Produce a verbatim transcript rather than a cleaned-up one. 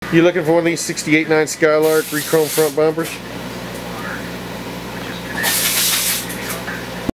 You looking for one of these sixty-eight nine Skylark re-chrome front bumpers?